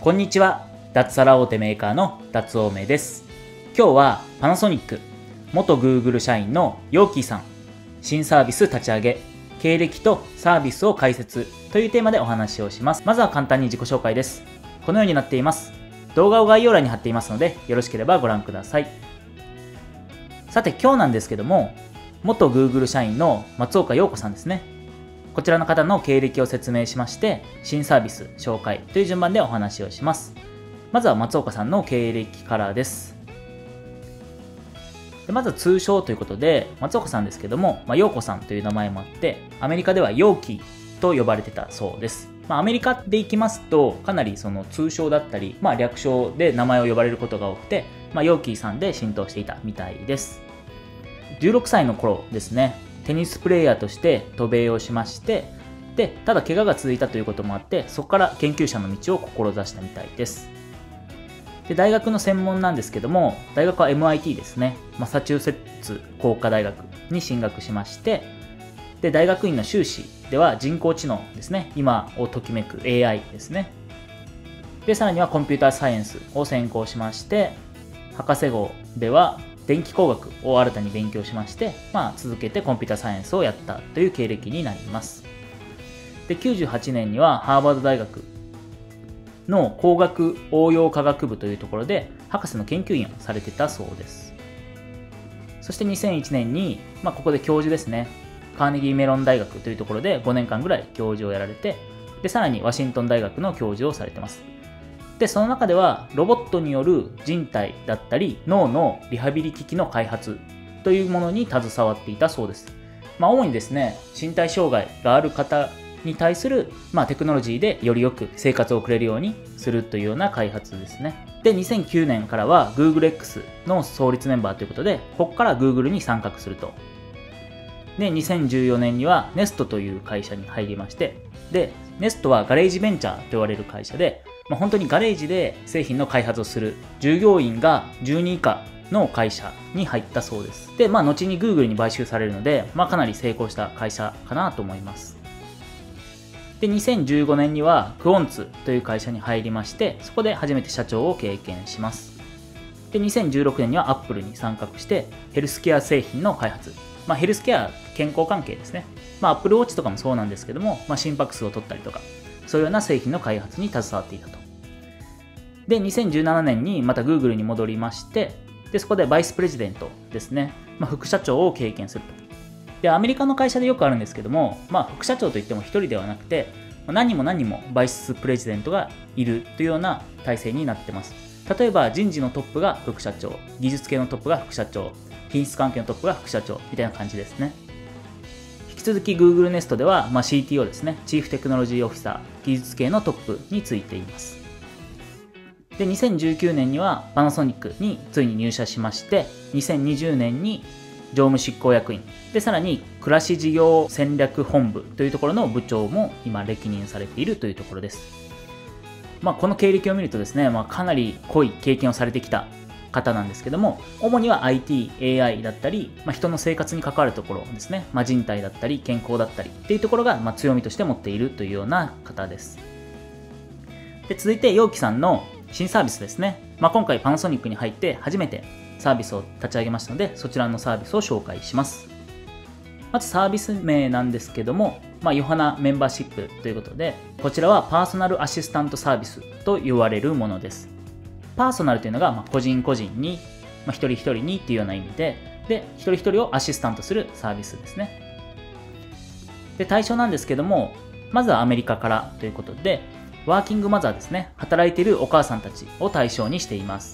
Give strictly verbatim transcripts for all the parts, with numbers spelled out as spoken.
こんにちは。脱サラ大手メーカーの脱大目です。今日はパナソニック元 Google 社員のヨーキーさん、新サービス立ち上げ、経歴とサービスを解説というテーマでお話をします。まずは簡単に自己紹介です。このようになっています。動画を概要欄に貼っていますので、よろしければご覧ください。さて今日なんですけども、元 Google 社員の松岡洋子さんですね。こちらの方の経歴を説明しまして、新サービス紹介という順番でお話をします。まずは松岡さんの経歴からです。でまず通称ということで、松岡さんですけども、まあ、陽子さんという名前もあって、アメリカでは陽気と呼ばれてたそうです。まあ、アメリカで行きますと、かなりその通称だったり、まあ、略称で名前を呼ばれることが多くて、まあ、陽気さんで浸透していたみたいです。じゅうろくさいの頃ですね、テニスプレーヤーとして渡米をしまして、で、ただ怪我が続いたということもあって、そこから研究者の道を志したみたいです。で、大学の専門なんですけども、大学は エムアイティー ですね。マサチューセッツ工科大学に進学しまして、で、大学院の修士では人工知能ですね。今をときめく エーアイ ですね。で、さらにはコンピューターサイエンスを専攻しまして、博士号では電気工学を新たに勉強しまして、まあ、続けてコンピューターサイエンスをやったという経歴になります。で、きゅうじゅうはちねんにはハーバード大学の工学応用科学部というところで博士の研究員をされてたそうです。そしてにせんいちねんに、まあ、ここで教授ですね、カーネギーメロン大学というところでごねんかんぐらい教授をやられて、で、さらにワシントン大学の教授をされてます。で、その中ではロボットによる人体だったり脳のリハビリ機器の開発というものに携わっていたそうです。まあ、主にですね、身体障害がある方に対する、まあ、テクノロジーでよりよく生活を送れるようにするというような開発ですね。で、にせんきゅうねんからは GoogleX の創立メンバーということで、ここから Google に参画すると。で、にせんじゅうよねんには Nest という会社に入りまして、で、Nest はガレージベンチャーと言われる会社で、まあ、本当にガレージで製品の開発をする従業員がじゅうにん以下の会社に入ったそうです。で、まあ、後に Google に買収されるので、まあ、かなり成功した会社かなと思います。で、にせんじゅうごねんにはクオンツという会社に入りまして、そこで初めて社長を経験します。で、にせんじゅうろくねんには Apple に参画してヘルスケア製品の開発、まあ、ヘルスケア健康関係ですね、まあ、Apple Watch とかもそうなんですけども、まあ、心拍数を取ったりとかそういうような製品の開発に携わっていたと。で、にせんじゅうななねんにまた Google に戻りまして、で、そこでバイスプレジデントですね、まあ、副社長を経験すると。で、アメリカの会社でよくあるんですけども、まあ、副社長といってもひとりではなくて、何人も何人もバイスプレジデントがいるというような体制になってます。例えば人事のトップが副社長、技術系のトップが副社長、品質関係のトップが副社長みたいな感じですね。引き続き Google Nest では、まあ、シーティーオー ですね、チーフテクノロジーオフィサー、技術系のトップについています。で、にせんじゅうきゅうねんにはパナソニックについに入社しまして、にせんにじゅうねんに常務執行役員で、さらに暮らし事業戦略本部というところの部長も今歴任されているというところです。まあ、この経歴を見るとですね、まあ、かなり濃い経験をされてきた方なんですけども、主には アイティー、エーアイ だったり、まあ、人の生活に関わるところですね、まあ、人体だったり健康だったりっていうところがまあ強みとして持っているというような方です。で、続いて陽気さんの新サービスですね、まあ、今回パナソニックに入って初めてサービスを立ち上げましたので、そちらのサービスを紹介します。まずサービス名なんですけども、まあ、ヨハナメンバーシップということで、こちらはパーソナルアシスタントサービスと言われるものです。パーソナルというのが、まあ、個人個人に、まあ、一人一人にっていうような意味で、で、一人一人をアシスタントするサービスですね。で、対象なんですけども、まずはアメリカからということで、ワーキングマザーですね、働いているお母さんたちを対象にしています。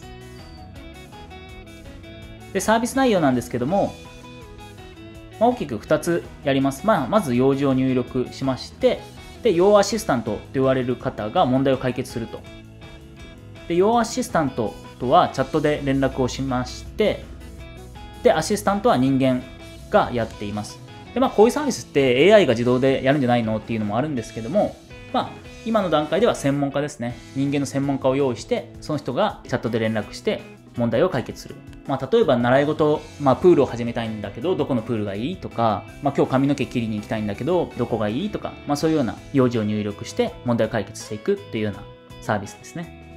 で、サービス内容なんですけども、まあ、大きくふたつやります。まあ、まず用事を入力しまして、で、要アシスタントと言われる方が問題を解決すると。で、要アシスタントとはチャットで連絡をしまして、で、アシスタントは人間がやっています。で、まあ、こういうサービスって エーアイ が自動でやるんじゃないのっていうのもあるんですけども、まあ、今の段階では専門家ですね。人間の専門家を用意して、その人がチャットで連絡して問題を解決する。まあ、例えば習い事、まあ、プールを始めたいんだけど、どこのプールがいいとか、まあ、今日髪の毛切りに行きたいんだけど、どこがいいとか、まあ、そういうような用事を入力して問題を解決していくっていうようなサービスですね。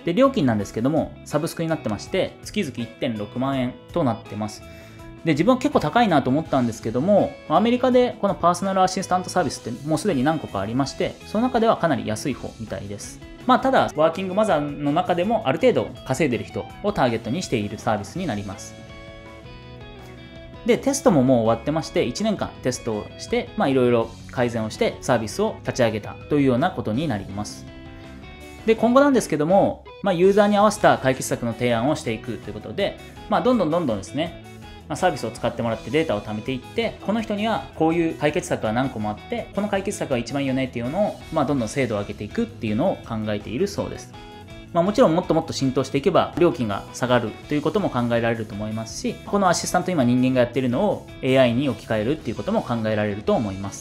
で、料金なんですけども、サブスクになってまして、月々 いってんろくまんえんとなってます。で、自分は結構高いなと思ったんですけども、アメリカでこのパーソナルアシスタントサービスってもうすでに何個かありまして、その中ではかなり安い方みたいです。まあ、ただ、ワーキングマザーの中でもある程度稼いでる人をターゲットにしているサービスになります。で、テストももう終わってまして、いちねんかんテストをして、まあいろいろ改善をしてサービスを立ち上げたというようなことになります。で、今後なんですけども、まあユーザーに合わせた解決策の提案をしていくということで、まあどんどんどんどんですね、まあ、サービスを使ってもらってデータを貯めていって、この人にはこういう解決策が何個もあって、この解決策が一番いいよねっていうのを、まあどんどん精度を上げていくっていうのを考えているそうです。まあ、もちろんもっともっと浸透していけば料金が下がるということも考えられると思いますし、このアシスタント今人間がやっているのを エーアイ に置き換えるっていうことも考えられると思います。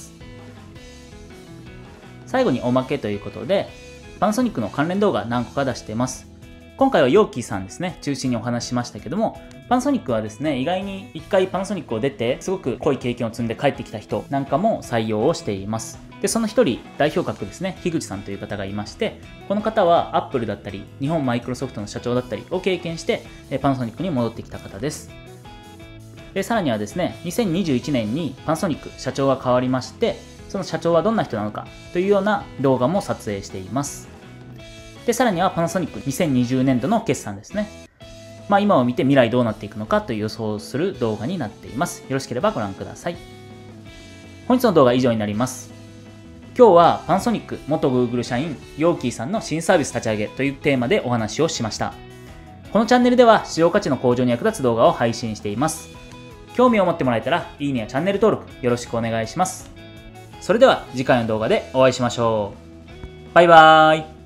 最後におまけということで、パナソニックの関連動画何個か出しています。今回はヨーキーさんですね、中心にお話ししましたけども、パナソニックはですね、意外に一回パナソニックを出て、すごく濃い経験を積んで帰ってきた人なんかも採用をしています。で、その一人、代表格ですね、樋口さんという方がいまして、この方は Apple だったり、日本マイクロソフトの社長だったりを経験して、パナソニックに戻ってきた方です。で、さらにはですね、にせんにじゅういちねんにパナソニック社長が変わりまして、その社長はどんな人なのかというような動画も撮影しています。で、さらにはパナソニックにせんにじゅうねんどの決算ですね。まあ今を見て未来どうなっていくのかという予想をする動画になっています。よろしければご覧ください。本日の動画は以上になります。今日はパナソニック元 Google 社員ヨーキーさんの新サービス立ち上げというテーマでお話をしました。このチャンネルでは市場価値の向上に役立つ動画を配信しています。興味を持ってもらえたらいいねやチャンネル登録よろしくお願いします。それでは次回の動画でお会いしましょう。バイバーイ。